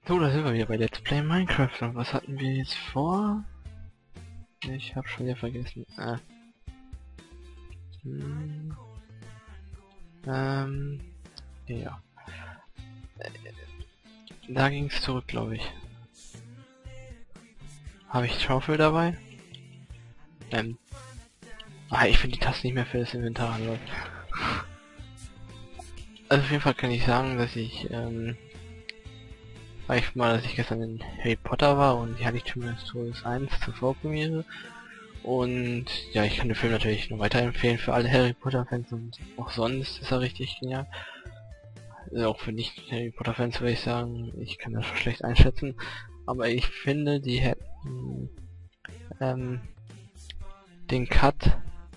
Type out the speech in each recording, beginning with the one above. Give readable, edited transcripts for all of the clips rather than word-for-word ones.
So, da sind wir wieder bei Let's Play Minecraft. Und was hatten wir jetzt vor? Ich habe schon wieder vergessen. Ja. Da ging es zurück, glaube ich. Habe ich Schaufel dabei? Ich finde die Taste nicht mehr für das Inventar, Leute. Also auf jeden Fall kann ich sagen, dass ich, dass ich gestern in Harry Potter war und die Heiligtümer des Todes 1 zur Vorpremiere. Und ja, ich kann den Film natürlich nur weiterempfehlen für alle Harry Potter Fans und auch sonst ist er richtig genial. Also auch für nicht Harry Potter Fans würde ich sagen, ich kann das schon schlecht einschätzen. Aber ich finde, die hätten den Cut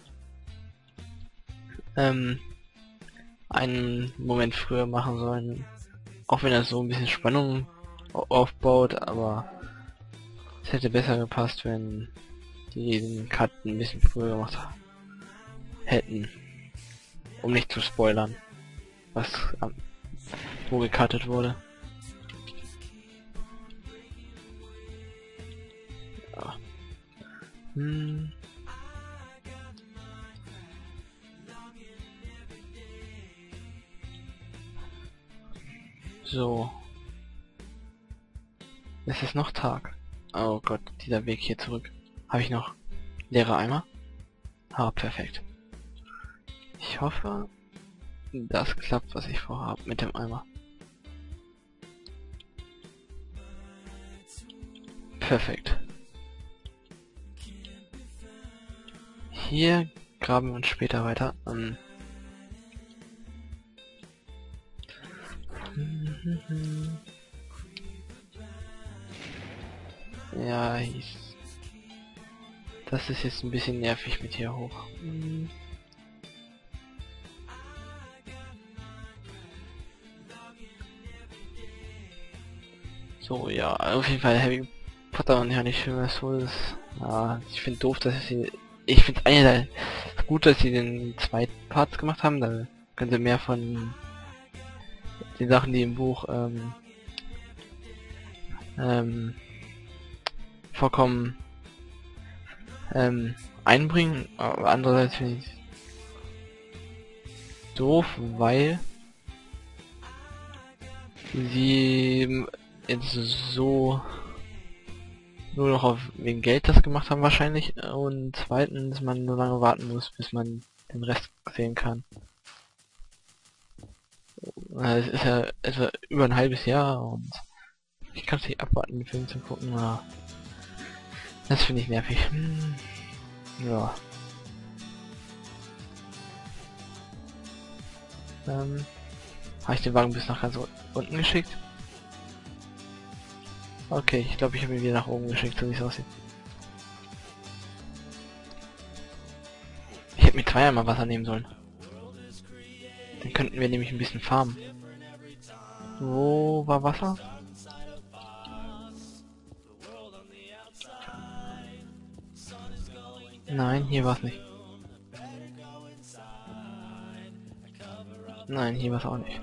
einen Moment früher machen sollen. Auch wenn das so ein bisschen Spannung aufbaut, aber es hätte besser gepasst, wenn die den Cut ein bisschen früher gemacht hätten. Um nicht zu spoilern, was wo gecuttet wurde. Ja. So. Es ist noch Tag. Oh Gott, dieser Weg hier zurück. Habe ich noch leere Eimer? Ah, perfekt. Ich hoffe, das klappt, was ich vorhabe mit dem Eimer. Perfekt. Hier graben wir uns später weiter. Ja, das ist jetzt ein bisschen nervig mit hier hoch. So, ja, auf jeden Fall Harry Potter und Heiligtümer des Todes. Ja, ich finde doof, dass sie... Ich finde es gut, dass sie den zweiten Part gemacht haben. Da können sie mehr von den Sachen, die im Buch vorkommen, einbringen. Aber andererseits finde ich doof, weil sie jetzt so nur noch wegen Geld das gemacht haben wahrscheinlich, und zweitens man so lange warten muss, bis man den Rest sehen kann. Es ist ja etwa über ein halbes Jahr und ich kann es nicht abwarten, den Film zu gucken. Ja. Das finde ich nervig. Ja. Habe ich den Wagen bis nach ganz unten geschickt? Okay, ich glaube, ich habe ihn wieder nach oben geschickt, so wie es aussieht. Ich hätte mir 2 Eimer Wasser nehmen sollen. Dann könnten wir nämlich ein bisschen farmen. Wo war Wasser? Nein, hier war es nicht. Nein, hier war es auch nicht.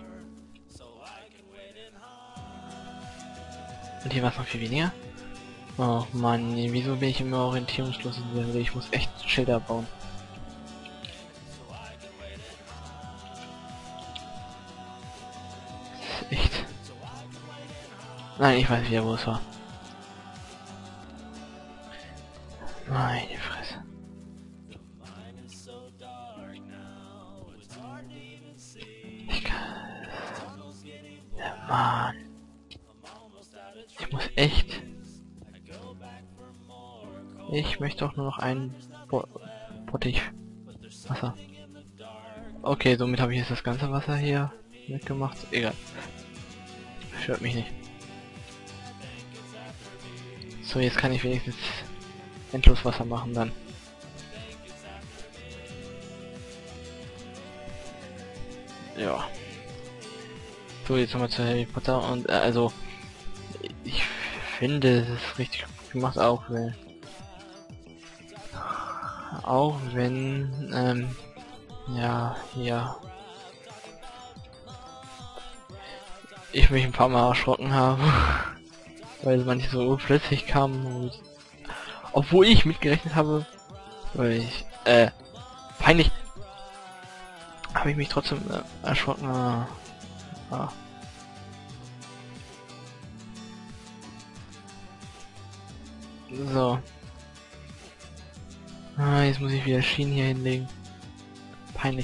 Und hier war es noch viel weniger. Oh Mann, wieso bin ich immer orientierungslos in dieser Welt? Ich muss echt Schilder bauen. Das ist echt... Nein, ich weiß wieder, wo es war. Meine Fresse. Ich kann... Ja, Mann. Ich muss echt... Ich möchte auch nur noch einen Bottich Wasser. Okay, somit habe ich jetzt das ganze Wasser hier mitgemacht. Egal. Stört mich nicht. So, jetzt kann ich wenigstens endlos Wasser machen dann. Ja. So, jetzt nochmal zu Harry Potter und also ich finde, es ist richtig gut gemacht, auch wenn ja, hier ich mich ein paar Mal erschrocken habe. weil manche so plötzlich kamen und obwohl ich mitgerechnet habe, weil ich peinlich habe ich mich trotzdem erschrocken. Ah. So. Jetzt muss ich wieder Schienen hier hinlegen. Peinlich.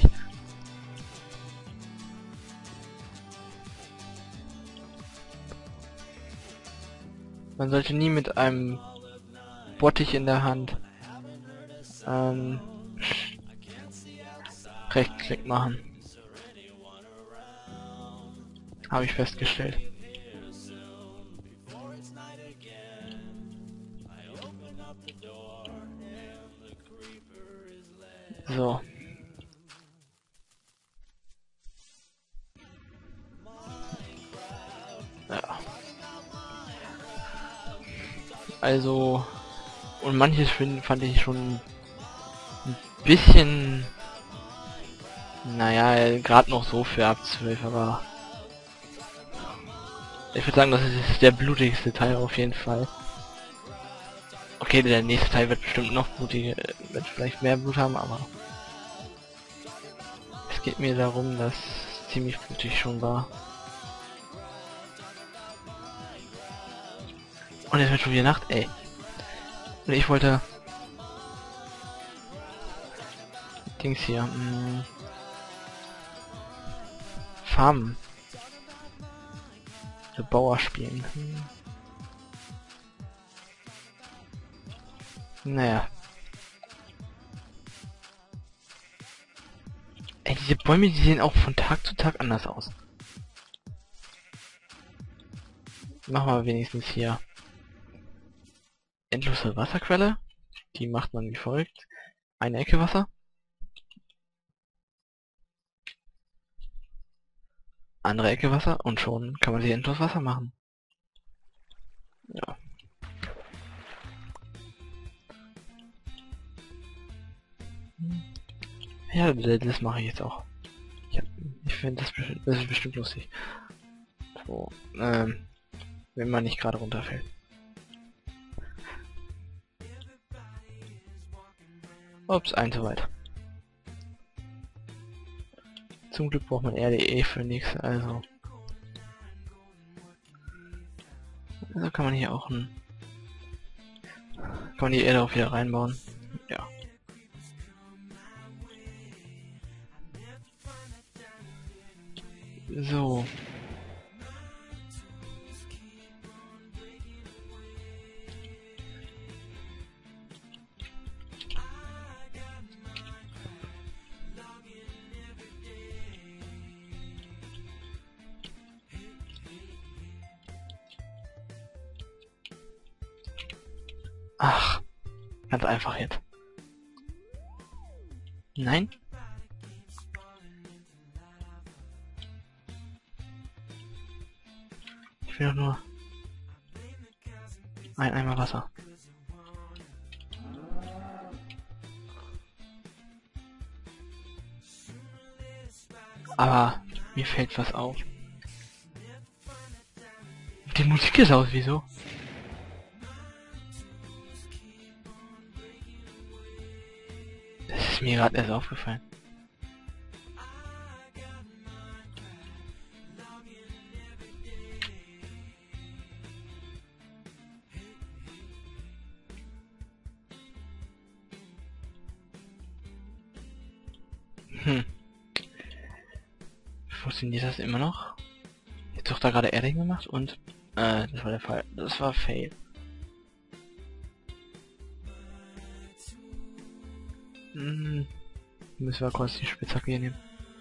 Man sollte nie mit einem Bottich in der Hand Rechtsklick machen. Habe ich festgestellt. So. Ja. Also, und manches fand ich schon ein bisschen, naja, gerade noch so für ab 12, aber ich würde sagen, das ist der blutigste Teil auf jeden Fall. Okay, der nächste Teil wird bestimmt noch blutiger, wird vielleicht mehr Blut haben, aber es geht mir darum, dass es ziemlich blutig schon war. Und es wird schon wieder Nacht, ey. Und ich wollte Dings hier, Farmen. Der Bauer spielen. Naja. Ey, diese Bäume, die sehen auch von Tag zu Tag anders aus. Machen wir wenigstens hier endlose Wasserquelle. Die macht man wie folgt. Eine Ecke Wasser. Andere Ecke Wasser und schon kann man sie endlos Wasser machen. Ja. Ja, das mache ich jetzt auch. Ich finde das ist bestimmt lustig. So, wenn man nicht gerade runterfällt. Ups, ein zu weit. Zum Glück braucht man RDE für nichts, also. Also kann man hier auch kann man die Erde auch wieder reinbauen. Ja. So. Ach, ganz einfach jetzt. Nein? Ich will doch nur ein Eimer Wasser. Aber mir fällt was auf. Die Musik ist aus, wieso? Das ist mir gerade erst aufgefallen. Funktioniert das immer noch? Jetzt doch da gerade Erde gemacht und das war der Fall. Das war Fail. Müssen wir kurz die Spitzhacke hier nehmen.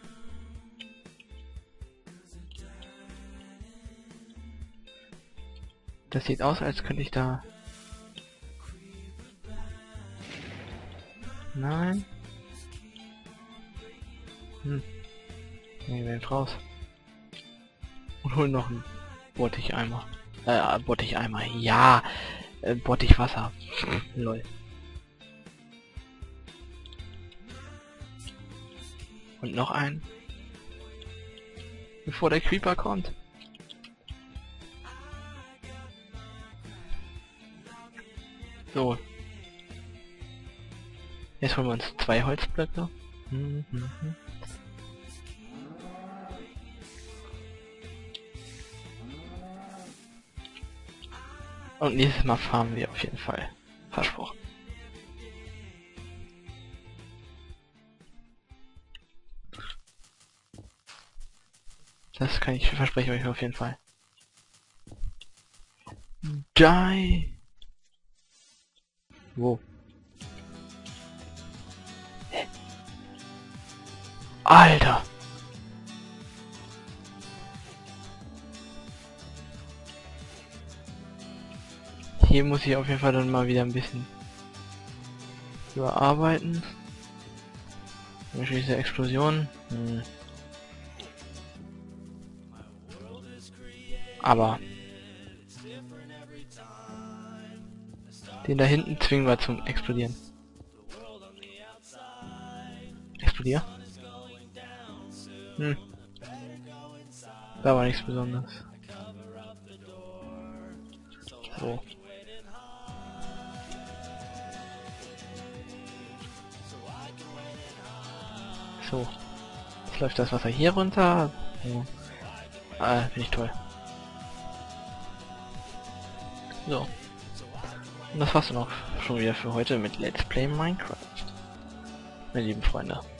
Das sieht aus, als könnte ich da... Nein. Nee, wir sind raus. Und holen noch einen Botticheimer. Botticheimer. Ja! Bottichwasser. Lol. Und noch einen. Bevor der Creeper kommt. So. Jetzt holen wir uns 2 Holzblöcke. Und nächstes Mal farmen wir auf jeden Fall. Versprochen. Das kann ich verspreche euch auf jeden Fall. Die! Wo? Hä? Alter! Hier muss ich auf jeden Fall dann mal wieder ein bisschen überarbeiten. Diese Explosion. Aber den da hinten zwingen wir zum Explodieren. Explodier? Da war nichts Besonderes. So. So. Jetzt läuft das Wasser hier runter. So. Finde ich toll. So. Und das war's dann auch schon wieder für heute mit Let's Play Minecraft. Meine lieben Freunde.